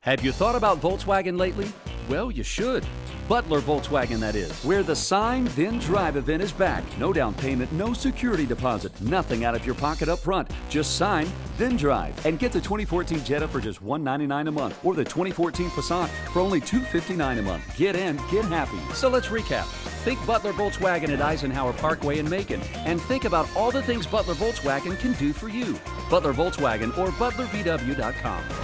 Have you thought about Volkswagen lately? Well, you should. Butler Volkswagen, that is, where the Sign Then Drive event is back. No down payment, no security deposit, nothing out of your pocket up front. Just sign, then drive. And get the 2014 Jetta for just $199 a month, or the 2014 Passat for only $259 a month. Get in, get happy. So let's recap. Think Butler Volkswagen at Eisenhower Parkway in Macon, and think about all the things Butler Volkswagen can do for you. Butler Volkswagen or ButlerVW.com.